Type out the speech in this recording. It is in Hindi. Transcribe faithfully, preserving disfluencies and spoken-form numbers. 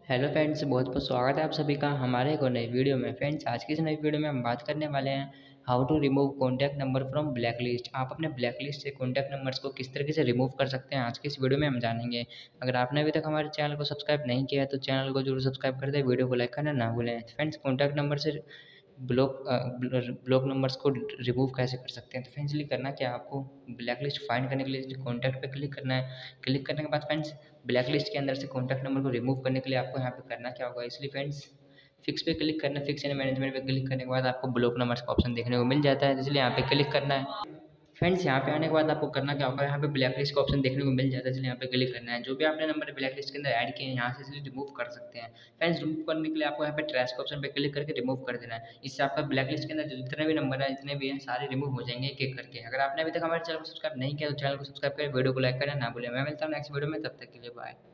हेलो फ्रेंड्स, बहुत बहुत स्वागत है आप सभी का हमारे एक और नई वीडियो में। फ्रेंड्स, आज की इस नई वीडियो में हम बात करने वाले हैं how to remove contact number from black list. आप अपने ब्लैक लिस्ट से कॉन्टैक्ट नंबर्स को किस तरीके से रिमूव कर सकते हैं, आज की इस वीडियो में हम जानेंगे। अगर आपने अभी तक हमारे चैनल को सब्सक्राइब नहीं किया है तो चैनल को जरूर सब्सक्राइब कर दें, वीडियो को लाइक करना ना भूलें। फ्रेंड्स, कॉन्टैक्ट नंबर से ब्लॉक ब्लॉक नंबर्स को रिमूव कैसे कर सकते हैं, तो फ्रेंड्सली करना क्या है, आपको ब्लैक लिस्ट फाइंड करने के लिए कॉन्टैक्ट पे क्लिक करना है। क्लिक करने के बाद फ्रेंड्स, ब्लैक लिस्ट के अंदर से कॉन्टैक्ट नंबर को रिमूव करने के लिए आपको यहाँ पे करना क्या होगा, इसलिए फ्रेंड्स फिक्स पे क्लिक करना। फिक्स एंड मैनेजमेंट पे क्लिक करने के बाद आपको ब्लॉक नंबर्स का ऑप्शन देखने को मिल जाता है, इसलिए यहाँ पे क्लिक करना है। फ्रेंड्स, यहाँ पे आने के बाद आपको करना क्या होगा, यहाँ पे ब्लैक लिस्ट का ऑप्शन देखने को मिल जाता है, इसलिए यहाँ पे क्लिक करना है। जो भी आपने नंबर ब्लैक लिस्ट के अंदर ऐड किए हैं यहाँ से इसलिए रिमूव कर सकते हैं। फ्रेंड्स, रिमूव करने के लिए आपको यहाँ पे ट्रैश के ऑप्शन पे क्लिक करके रिमूव कर देना है। इससे आपका ब्लैक लिस्ट के अंदर जितने भी नंबर है जितने भी हैं सारे रिमूव हो जाएंगे एक एक करके। अगर आपने अभी तक हमारे चैनल को सब्सक्राइब नहीं किया तो चैनल को सब्सक्राइब करें, वीडियो को लाइक करना ना भूलें। मैं मिलता हूँ नेक्स्ट वीडियो में, तब तक के लिए बाय।